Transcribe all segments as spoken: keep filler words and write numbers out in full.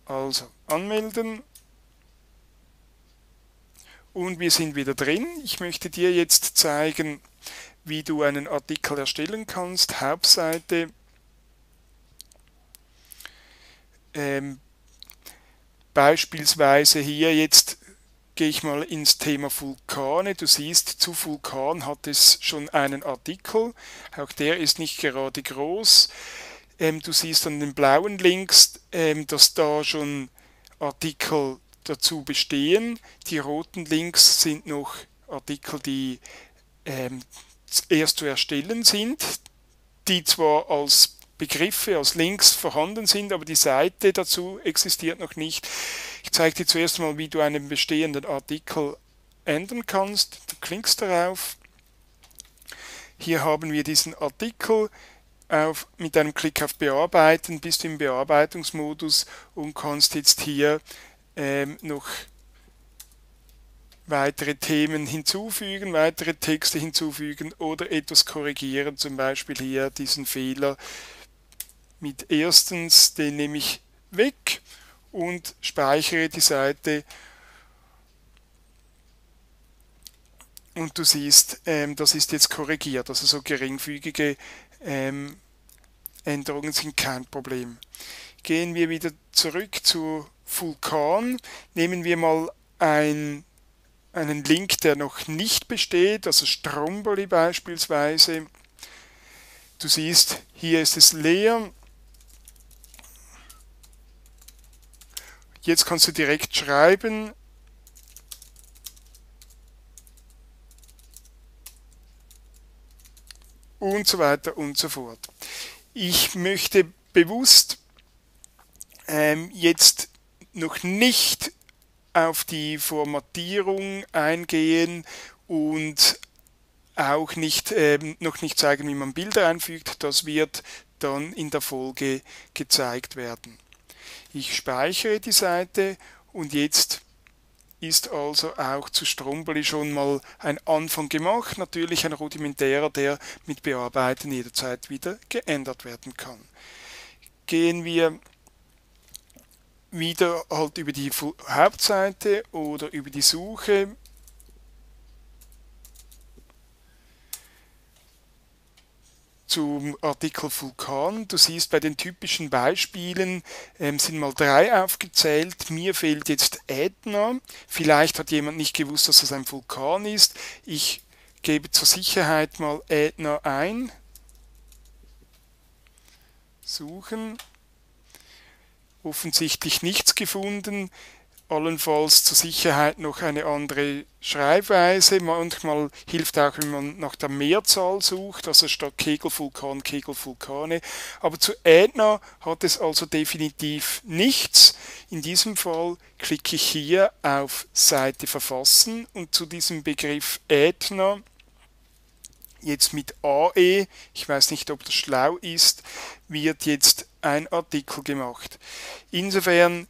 Also anmelden. Und wir sind wieder drin. Ich möchte dir jetzt zeigen, wie du einen Artikel erstellen kannst. Hauptseite. Ähm, beispielsweise hier jetzt gehe ich mal ins Thema Vulkane. Du siehst, zu Vulkan hat es schon einen Artikel. Auch der ist nicht gerade groß. Ähm, du siehst an den blauen Links, ähm, dass da schon Artikel dazu bestehen. Die roten Links sind noch Artikel, die ähm, erst zu erstellen sind, die zwar als Begriffe, als Links vorhanden sind, aber die Seite dazu existiert noch nicht. Ich zeige dir zuerst mal, wie du einen bestehenden Artikel ändern kannst. Du klickst darauf. Hier haben wir diesen Artikel. Auf, mit einem Klick auf Bearbeiten bist du im Bearbeitungsmodus und kannst jetzt hier ähm, noch weitere Themen hinzufügen, weitere Texte hinzufügen oder etwas korrigieren, zum Beispiel hier diesen Fehler mit erstens, den nehme ich weg und speichere die Seite und du siehst, ähm, das ist jetzt korrigiert, also so geringfügige ähm, Änderungen sind kein Problem. Gehen wir wieder zurück zu Vulkan, nehmen wir mal ein, einen Link, der noch nicht besteht, also Stromboli beispielsweise. Du siehst, hier ist es leer. Jetzt kannst du direkt schreiben. Und so weiter und so fort. Ich möchte bewusst ähm, jetzt noch nicht auf die Formatierung eingehen und auch nicht, ähm, noch nicht zeigen, wie man Bilder einfügt. Das wird dann in der Folge gezeigt werden. Ich speichere die Seite und jetzt ist also auch zu Stromboli schon mal ein Anfang gemacht, natürlich ein rudimentärer, der mit Bearbeiten jederzeit wieder geändert werden kann. Gehen wir wieder halt über die Hauptseite oder über die Suche. Zum Artikel Vulkan. Du siehst, bei den typischen Beispielen ähm, sind mal drei aufgezählt. Mir fehlt jetzt Ätna. Vielleicht hat jemand nicht gewusst, dass das ein Vulkan ist. Ich gebe zur Sicherheit mal Ätna ein. Suchen. Offensichtlich nichts gefunden. Allenfalls zur Sicherheit noch eine andere Schreibweise. Manchmal hilft auch, wenn man nach der Mehrzahl sucht, also statt Kegelvulkan, Kegelvulkane. Aber zu Ätna hat es also definitiv nichts. In diesem Fall klicke ich hier auf Seite verfassen und zu diesem Begriff Ätna, jetzt mit A E, ich weiß nicht, ob das schlau ist, wird jetzt ein Artikel gemacht. Insofern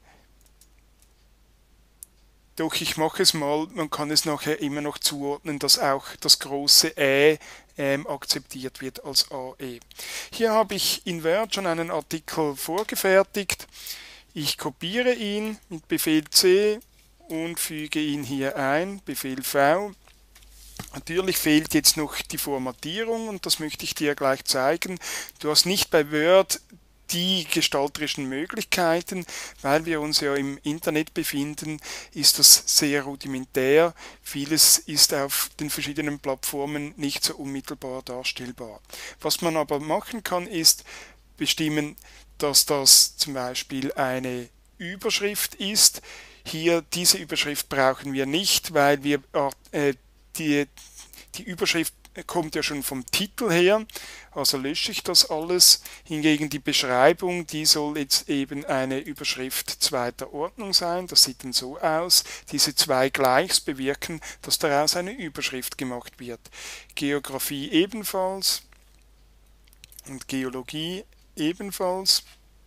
Doch ich mache es mal, man kann es nachher immer noch zuordnen, dass auch das große Ä ähm, akzeptiert wird als A E. Hier habe ich in Word schon einen Artikel vorgefertigt. Ich kopiere ihn mit Befehl C und füge ihn hier ein, Befehl V. Natürlich fehlt jetzt noch die Formatierung und das möchte ich dir gleich zeigen. Du hast nicht bei Word die gestalterischen Möglichkeiten, weil wir uns ja im Internet befinden, ist das sehr rudimentär. Vieles ist auf den verschiedenen Plattformen nicht so unmittelbar darstellbar. Was man aber machen kann, ist bestimmen, dass das zum Beispiel eine Überschrift ist. Hier, diese Überschrift brauchen wir nicht, weil wir äh, die, die Überschrift kommt ja schon vom Titel her, also lösche ich das alles. Hingegen die Beschreibung, die soll jetzt eben eine Überschrift zweiter Ordnung sein. Das sieht dann so aus. Diese zwei Gleichs bewirken, dass daraus eine Überschrift gemacht wird. Geografie ebenfalls und Geologie ebenfalls.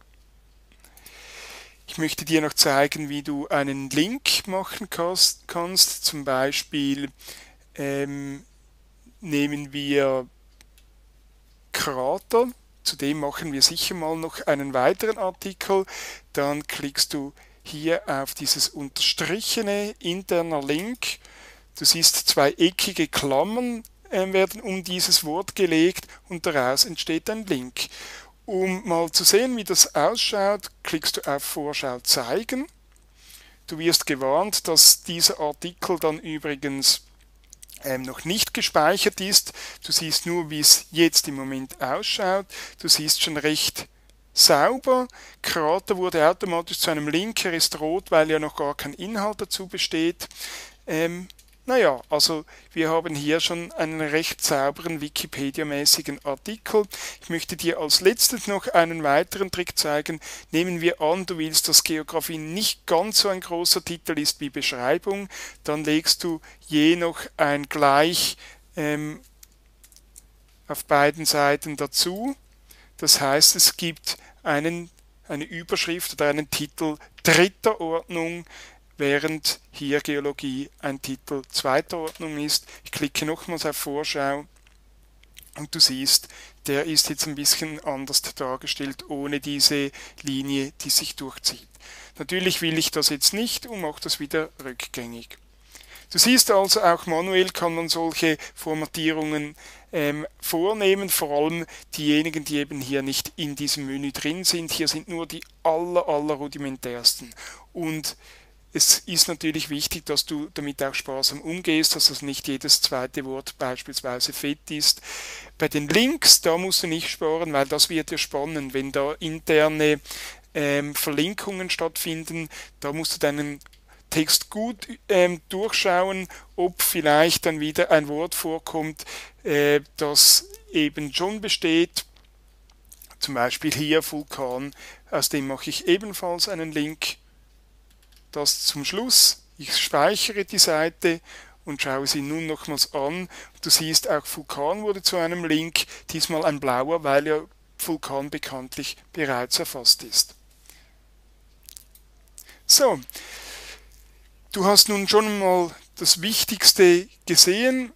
Ich möchte dir noch zeigen, wie du einen Link machen kannst, kannst. Zum Beispiel ähm, nehmen wir Krater zudem machen wir sicher mal noch einen weiteren Artikel. Dann klickst du hier auf dieses unterstrichene interner Link. Du siehst, zwei eckige Klammern äh, werden um dieses Wort gelegt und daraus entsteht ein Link. Um mal zu sehen, wie das ausschaut, klickst du auf Vorschau zeigen. Du wirst gewarnt, dass dieser Artikel dann übrigens ähm, noch nicht gespeichert ist. Du siehst nur, wie es jetzt im Moment ausschaut. Du siehst schon recht sauber. Krater wurde automatisch zu einem Link. Er ist rot, weil ja noch gar kein Inhalt dazu besteht. Ähm, Naja, also wir haben hier schon einen recht sauberen Wikipedia-mäßigen Artikel. Ich möchte dir als letztes noch einen weiteren Trick zeigen. Nehmen wir an, du willst, dass Geografie nicht ganz so ein großer Titel ist wie Beschreibung, dann legst du je noch ein Gleich ähm, auf beiden Seiten dazu. Das heißt, es gibt einen, eine Überschrift oder einen Titel dritter Ordnung, während hier Geologie ein Titel zweiter Ordnung ist. Ich klicke nochmals auf Vorschau und du siehst, der ist jetzt ein bisschen anders dargestellt, ohne diese Linie, die sich durchzieht. Natürlich will ich das jetzt nicht und mache das wieder rückgängig. Du siehst also, auch manuell kann man solche Formatierungen ähm, vornehmen, vor allem diejenigen, die eben hier nicht in diesem Menü drin sind. Hier sind nur die aller, aller rudimentärsten. Und es ist natürlich wichtig, dass du damit auch sparsam umgehst, dass das nicht jedes zweite Wort beispielsweise fett ist. Bei den Links, da musst du nicht sparen, weil das wird ja spannend, wenn da interne ähm, Verlinkungen stattfinden, da musst du deinen Text gut ähm, durchschauen, ob vielleicht dann wieder ein Wort vorkommt, äh, das eben schon besteht. Zum Beispiel hier Vulkan, aus dem mache ich ebenfalls einen Link. Das zum Schluss. Ich speichere die Seite und schaue sie nun nochmals an. Du siehst, auch Vulkan wurde zu einem Link, diesmal ein blauer, weil ja Vulkan bekanntlich bereits erfasst ist. So, du hast nun schon mal das Wichtigste gesehen.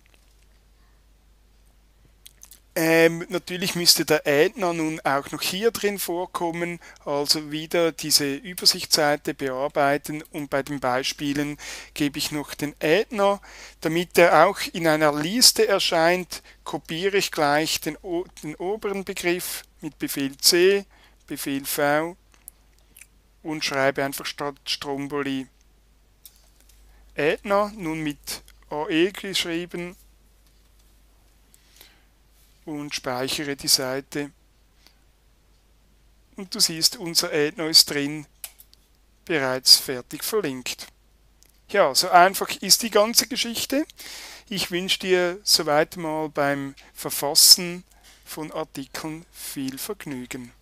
Ähm, natürlich müsste der Ätna nun auch noch hier drin vorkommen, also wieder diese Übersichtsseite bearbeiten und bei den Beispielen gebe ich noch den Ätna. Damit er auch in einer Liste erscheint, kopiere ich gleich den, den oberen Begriff mit Befehl C, Befehl V und schreibe einfach statt Stromboli Ätna, nun mit A E geschrieben, und speichere die Seite. Und du siehst, unser Ätna ist drin, bereits fertig verlinkt. Ja, so einfach ist die ganze Geschichte. Ich wünsche dir soweit mal beim Verfassen von Artikeln viel Vergnügen.